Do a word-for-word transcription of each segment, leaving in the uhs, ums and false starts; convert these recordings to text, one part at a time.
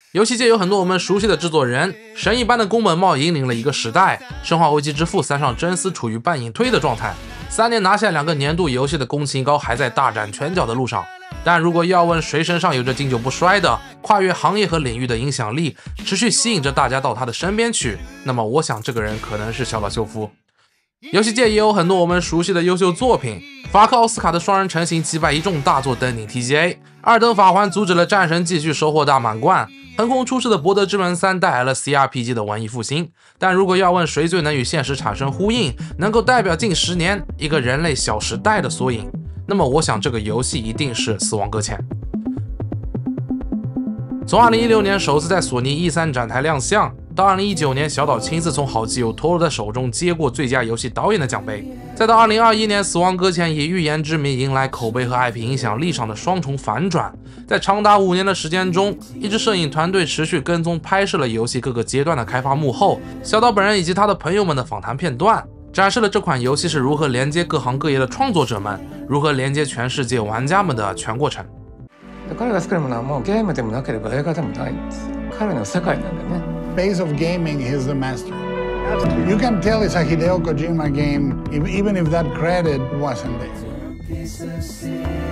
游戏界有很多我们熟悉的制作人，神一般的宫本茂引领了一个时代，生化危机之父三上真司处于半隐退的状态，三年拿下两个年度游戏的宫崎高还在大展拳脚的路上。但如果要问谁身上有着经久不衰的跨越行业和领域的影响力，持续吸引着大家到他的身边去，那么我想这个人可能是小岛秀夫。游戏界也有很多我们熟悉的优秀作品，法克奥斯卡的双人成行击败一众大作登顶 T G A， 二等法环阻止了战神继续收获大满贯，横空出世的博德之门三带来了 C R P G 的文艺复兴。但如果要问谁最能与现实产生呼应，能够代表近十年一个人类小时代的缩影，那么我想这个游戏一定是死亡搁浅。从二零一六年首次在索尼 E 三 展台亮相，到二零一九年小岛亲自从好基友托罗的手中接过最佳游戏导演的奖杯，再到二零二一年死亡搁浅以预言之名迎来口碑和 I P 影响力上的双重反转，在长达五年的时间中，一支摄影团队持续跟踪拍摄了游戏各个阶段的开发幕后，小岛本人以及他的朋友们的访谈片段，展示了这款游戏是如何连接各行各业的创作者们，如何连接全世界玩家们的全过程。 彼が作るものはもうゲームでもなければ映画でもないんです。彼の世界なんだよね。 Base of gaming, he's the master. You can tell it's a Hideo Kojima game, even if that credit wasn't there.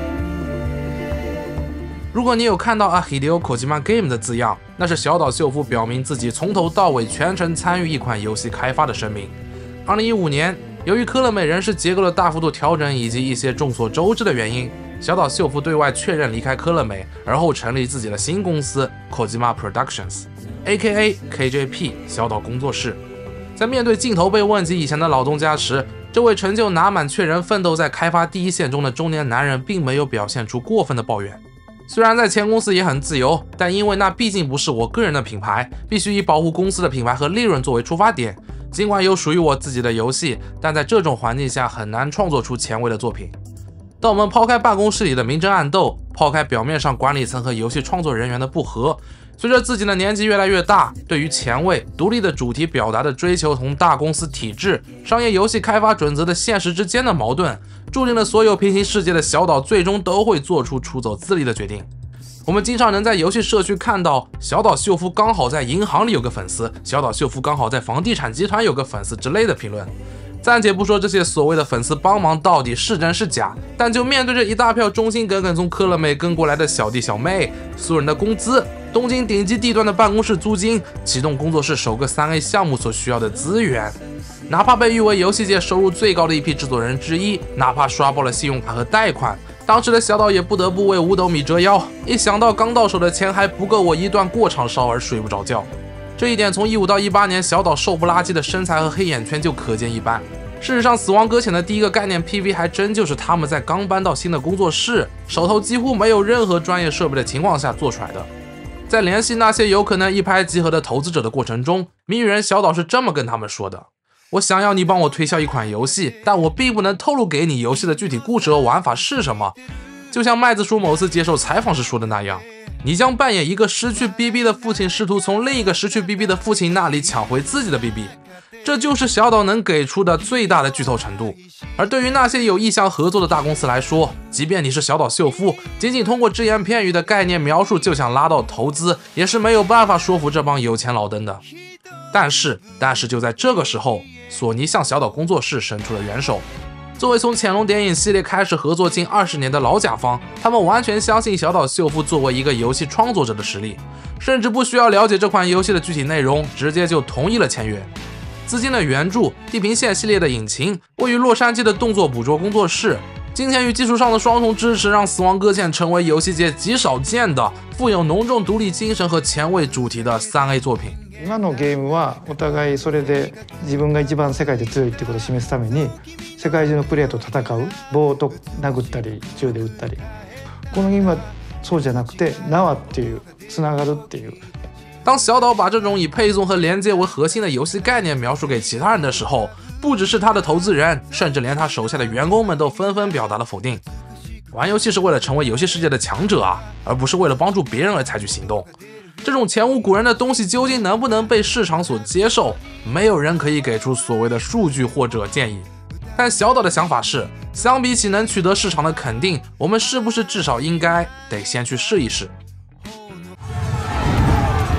如果你有看到 A Hideo Kojima Game 的字样，那是小岛秀夫表明自己从头到尾全程参与一款游戏开发的声明。二零一五年，由于科乐美人事结构的大幅度调整以及一些众所周知的原因，小岛秀夫对外确认离开科乐美，而后成立自己的新公司 Kojima Productions，A K A K J P 小岛工作室。在面对镜头被问及以前的老东家时，这位成就拿满确认奋斗在开发第一线中的中年男人并没有表现出过分的抱怨。虽然在前公司也很自由，但因为那毕竟不是我个人的品牌，必须以保护公司的品牌和利润作为出发点。尽管有属于我自己的游戏，但在这种环境下很难创作出前卫的作品。当我们抛开办公室里的明争暗斗，抛开表面上管理层和游戏创作人员的不和，随着自己的年纪越来越大，对于前卫独立的主题表达的追求同大公司体制、商业游戏开发准则的现实之间的矛盾，注定了所有平行世界的小岛最终都会做出出走自立的决定。我们经常能在游戏社区看到小岛秀夫刚好在银行里有个粉丝，小岛秀夫刚好在房地产集团有个粉丝之类的评论。暂且不说这些所谓的粉丝帮忙到底是真是假，但就面对着一大票忠心耿耿从科乐美跟过来的小弟小妹，素人的工资，东京顶级地段的办公室租金，启动工作室首个 三 A 项目所需要的资源，哪怕被誉为游戏界收入最高的一批制作人之一，哪怕刷爆了信用卡和贷款，当时的小岛也不得不为五斗米折腰，一想到刚到手的钱还不够我一段过场烧而睡不着觉。这一点从一五到一八年小岛瘦不拉几的身材和黑眼圈就可见一斑。事实上，死亡搁浅的第一个概念 P V 还真就是他们在刚搬到新的工作室，手头几乎没有任何专业设备的情况下做出来的。在联系那些有可能一拍即合的投资者的过程中，谜语人小岛是这么跟他们说的：我想要你帮我推销一款游戏，但我并不能透露给你游戏的具体故事和玩法是什么。就像麦子叔某次接受采访时说的那样，你将扮演一个失去 B B 的父亲，试图从另一个失去 B B 的父亲那里抢回自己的 B B， 这就是小岛能给出的最大的剧透程度。而对于那些有意向合作的大公司来说，即便你是小岛秀夫，仅仅通过只言片语的概念描述就想拉到投资，也是没有办法说服这帮有钱老登的。但是但是就在这个时候，索尼向小岛工作室伸出了援手。作为从潜龙谍影系列开始合作近二十年的老甲方，他们完全相信小岛秀夫作为一个游戏创作者的实力，甚至不需要了解这款游戏的具体内容，直接就同意了签约。资金的援助，地平线系列的引擎，位于洛杉矶的动作捕捉工作室，金钱与技术上的双重支持，让死亡搁浅成为游戏界极少见的富有浓重独立精神和前卫主题的 三 A 作品。 今のゲームはお互いそれで自分が一番世界で強いってことを示すために世界中のプレイヤーと戦う、棒と殴ったり銃で撃ったり、このゲームはそうじゃなくて縄っていうつながるっていう。 当小岛把这种以配送和连接为核心的游戏概念描述给其他人的时候，不只是他的投资人，甚至连他手下的员工们都纷纷表达了否定。玩游戏是为了成为游戏世界的强者啊，而不是为了帮助别人而采取行动。这种前无古人的东西究竟能不能被市场所接受，没有人可以给出所谓的数据或者建议。但小岛的想法是，相比起能取得市场的肯定，我们是不是至少应该得先去试一试。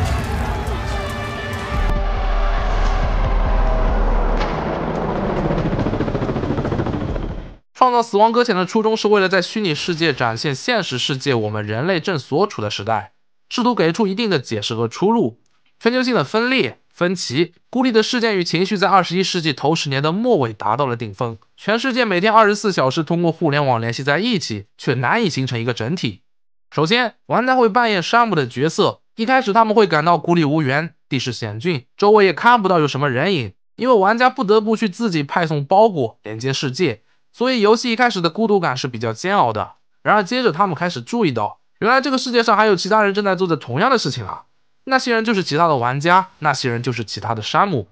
造《死亡搁浅》的初衷是为了在虚拟世界展现现实世界我们人类正所处的时代，试图给出一定的解释和出路。全球性的分裂、分歧、孤立的事件与情绪在二十一世纪头十年的末尾达到了顶峰。全世界每天二十四小时通过互联网联系在一起，却难以形成一个整体。首先，玩家会扮演山姆的角色，一开始他们会感到孤立无援，地势险峻，周围也看不到有什么人影，因为玩家不得不去自己派送包裹，连接世界，所以游戏一开始的孤独感是比较煎熬的。然而接着他们开始注意到，原来这个世界上还有其他人正在做着同样的事情啊，那些人就是其他的玩家，那些人就是其他的山姆。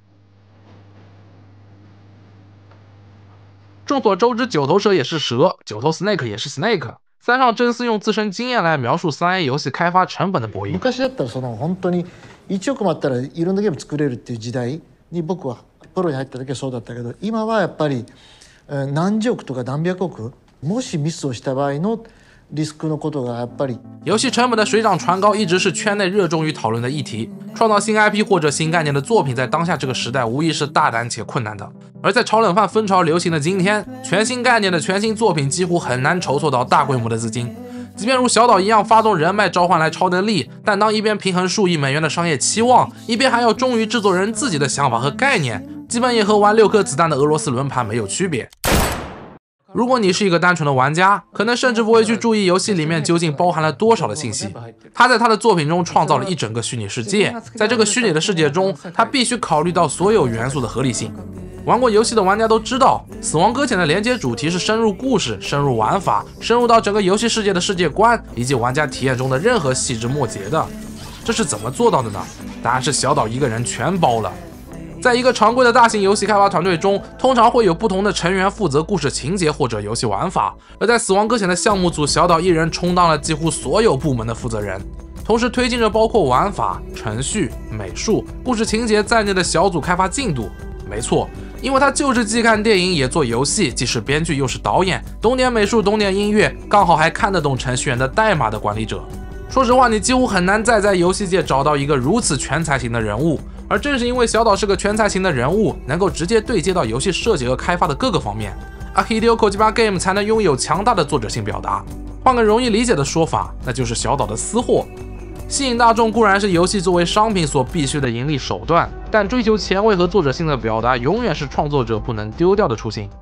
众所周知，九头蛇也是蛇，九头 Snake 也是 Snake。三上真司用自身经验来描述 三 A 游戏开发成本的博弈。 昔だったらその本当にいちおくもあったらいろんなゲーム作れるっていう時代に僕はプロに入った時はそうだったけど、今はやっぱり何十億とか何百億、もしミスをした場合のリスクのことがやっぱり。 游戏成本的水涨船高一直是圈内热衷于讨论的议题。创造新 I P 或者新概念的作品，在当下这个时代无疑是大胆且困难的。而在炒冷饭风潮流行的今天，全新概念的全新作品几乎很难筹措到大规模的资金。即便如小岛一样发动人脉召唤来超能力，但当一边平衡数亿美元的商业期望，一边还要忠于制作人自己的想法和概念，基本也和玩六颗子弹的俄罗斯轮盘没有区别。如果你是一个单纯的玩家，可能甚至不会去注意游戏里面究竟包含了多少的信息。他在他的作品中创造了一整个虚拟世界，在这个虚拟的世界中，他必须考虑到所有元素的合理性。玩过游戏的玩家都知道，《死亡搁浅》的连接主题是深入故事、深入玩法、深入到整个游戏世界的世界观以及玩家体验中的任何细枝末节的。这是怎么做到的呢？答案是小岛一个人全包了。在一个常规的大型游戏开发团队中，通常会有不同的成员负责故事情节或者游戏玩法，而在《死亡搁浅》的项目组，小岛一人充当了几乎所有部门的负责人，同时推进着包括玩法、程序、美术、故事情节在内的小组开发进度。没错，因为他就是既看电影也做游戏，既是编剧又是导演，懂点美术懂点音乐，刚好还看得懂程序员的代码的管理者。说实话，你几乎很难再在游戏界找到一个如此全才型的人物，而正是因为小岛是个全才型的人物，能够直接对接到游戏设计和开发的各个方面，而 Hideo Kojima Game 才能拥有强大的作者性表达。换个容易理解的说法，那就是小岛的私货。吸引大众固然是游戏作为商品所必须的盈利手段，但追求前卫和作者性的表达永远是创作者不能丢掉的初心。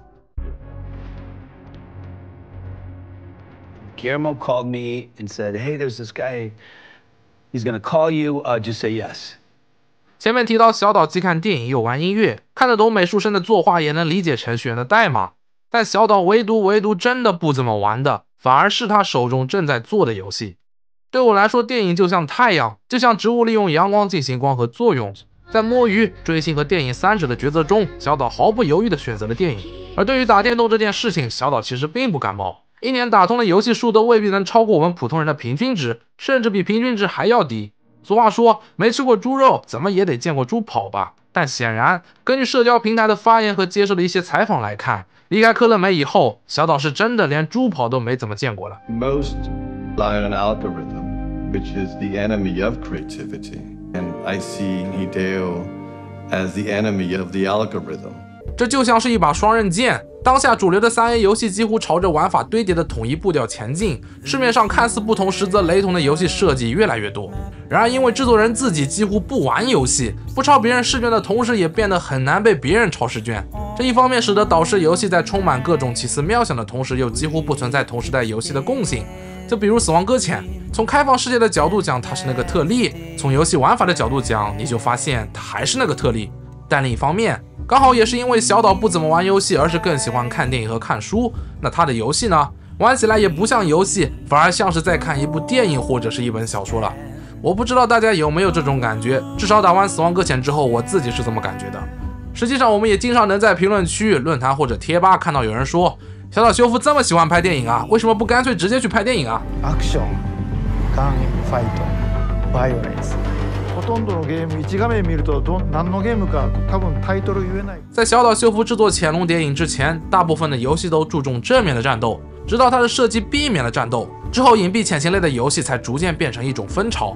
Guillermo called me and said, "Hey, there's this guy. He's gonna call you. Uh, just say yes." 前面提到小岛既看电影又玩音乐，看得懂美术生的作画，也能理解程序员的代码，但小岛唯独唯独真的不怎么玩的，反而是他手中正在做的游戏。对我来说，电影就像太阳，就像植物利用阳光进行光合作用。在摸鱼、追星和电影三者的抉择中，小岛毫不犹豫地选择了电影。而对于打电动这件事情，小岛其实并不感冒。一年打通的游戏数都未必能超过我们普通人的平均值，甚至比平均值还要低。俗话说，没吃过猪肉，怎么也得见过猪跑吧。但显然，根据社交平台的发言和接受的一些采访来看，离开科乐美以后，小岛是真的连猪跑都没怎么见过了。 Most rely on an algorithm, which is the enemy of creativity, and I see Hideo as the enemy of the algorithm. 这就像是一把双刃剑，当下主流的 三 A 游戏几乎朝着玩法堆叠的统一步调前进，市面上看似不同实则雷同的游戏设计越来越多。然而因为制作人自己几乎不玩游戏，不抄别人试卷的同时也变得很难被别人抄试卷，这一方面使得导师游戏在充满各种奇思妙想的同时，又几乎不存在同时代游戏的共性。就比如死亡搁浅，从开放世界的角度讲它是那个特例，从游戏玩法的角度讲，你就发现它还是那个特例。但另一方面，刚好也是因为小岛不怎么玩游戏，而是更喜欢看电影和看书，那他的游戏呢，玩起来也不像游戏，反而像是在看一部电影或者是一本小说了。我不知道大家有没有这种感觉，至少打完死亡搁浅之后，我自己是这么感觉的。实际上我们也经常能在评论区、论坛或者贴吧看到有人说，小岛秀夫这么喜欢拍电影啊，为什么不干脆直接去拍电影啊？ アクション、ガン、ファイト、バイオレンス。ほとんどのゲーム一画面見るとど何のゲームか多分タイトル言えない。 在小岛秀夫制作潜龙谍影之前，大部分的游戏都注重正面的战斗，直到他的设计避免了战斗之后，隐蔽潜行类的游戏才逐渐变成一种风潮。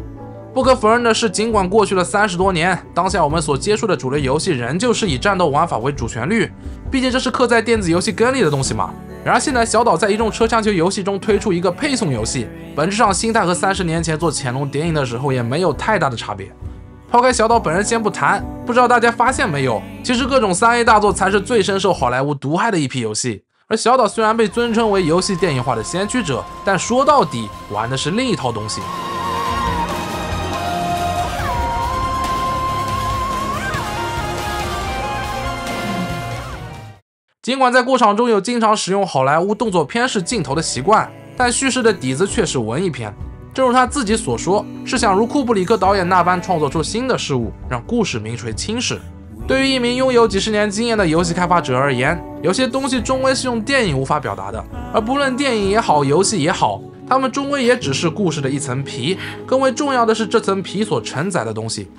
不可否认的是，尽管过去了三十多年，当下我们所接触的主流游戏仍旧是以战斗玩法为主旋律，毕竟这是刻在电子游戏根里的东西嘛。然而现在小岛在一众车枪球游戏中推出一个配送游戏，本质上心态和三十年前做潜龙谍影的时候也没有太大的差别。抛开小岛本人先不谈，不知道大家发现没有，其实各种 三 A 大作才是最深受好莱坞毒害的一批游戏。而小岛虽然被尊称为游戏电影化的先驱者，但说到底玩的是另一套东西。尽管在过场中有经常使用好莱坞动作片式镜头的习惯，但叙事的底子却是文艺片。正如他自己所说，是想如库布里克导演那般创作出新的事物，让故事名垂青史。对于一名拥有几十年经验的游戏开发者而言，有些东西终归是用电影无法表达的，而不论电影也好，游戏也好，它们终归也只是故事的一层皮，更为重要的是这层皮所承载的东西。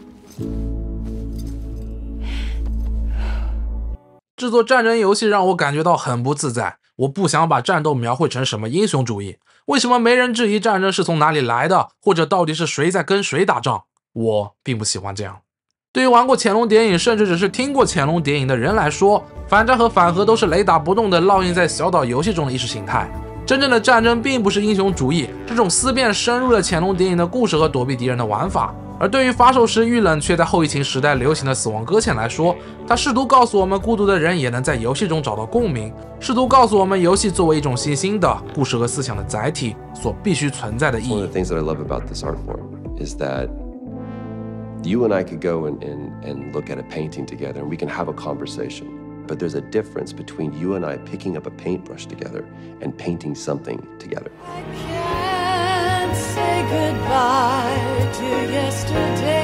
制作战争游戏让我感觉到很不自在，我不想把战斗描绘成什么英雄主义，为什么没人质疑战争是从哪里来的，或者到底是谁在跟谁打仗？我并不喜欢这样。对于玩过潜龙谍影，甚至只是听过潜龙谍影的人来说，反战和反核都是雷打不动的烙印在小岛游戏中的意识形态。真正的战争并不是英雄主义，这种思辨深入了潜龙谍影的故事和躲避敌人的玩法。而对于发售时遇冷却在后疫情时代流行的死亡搁浅来说，它试图告诉我们孤独的人也能在游戏中找到共鸣，试图告诉我们游戏作为一种新兴的故事和思想的载体所必须存在的意义。 One of the things that I love about this art form is that you and I could go and, and, and look at a painting together and we can have a conversation. But there's a difference between you and I picking up a paintbrush together and painting something together. I can't say goodbye to yesterday.